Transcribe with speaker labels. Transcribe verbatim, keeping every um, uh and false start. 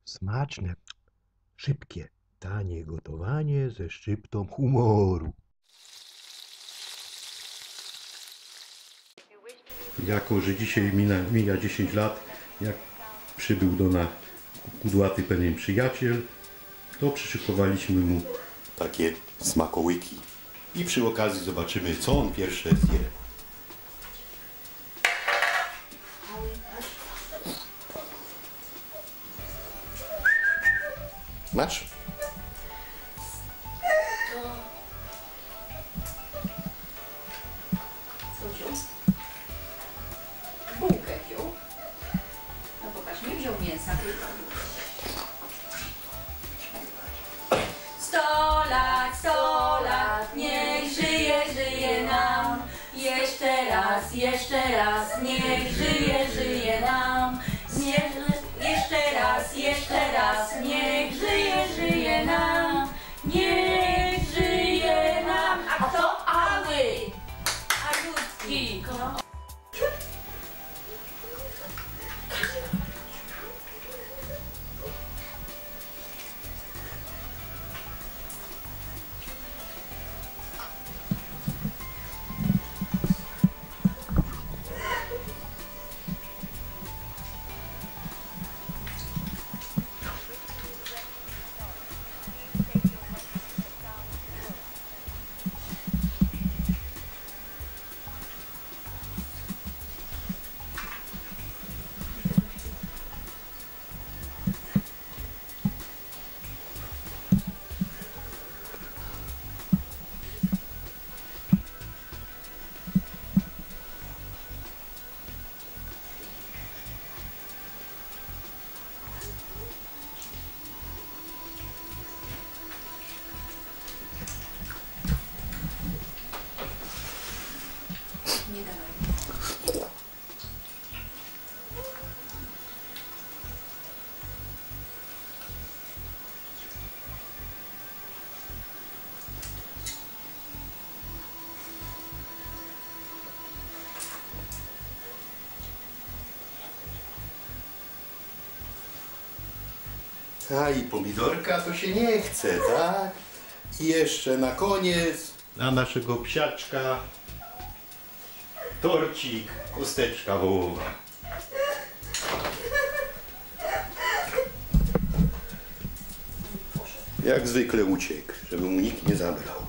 Speaker 1: Smaczne, szybkie, tanie gotowanie ze szczyptą humoru. Jako że dzisiaj mina, mija dziesięć lat, jak przybył do nas kudłaty pewien przyjaciel, to przyszykowaliśmy mu takie smakołyki. I przy okazji zobaczymy, co on pierwsze zje. Masz?
Speaker 2: Co wziął? Bułkę wziął. No pokaż, nie wziął mięsa, tylko sto lat, sto lat, niech żyje, żyje nam. Jeszcze raz, jeszcze raz, niech żyje, żyje nam. Niech, jeszcze raz, jeszcze raz, niech żyje, żyje nam. Niech żyje nam. A kto? Ały! Agutki! Nie dawaj.
Speaker 1: A i pomidorka to się nie chce, tak? I jeszcze na koniec na naszego psiaczka torcik, kosteczka wołowa. Jak zwykle uciekł, żeby mu nikt nie zabrał.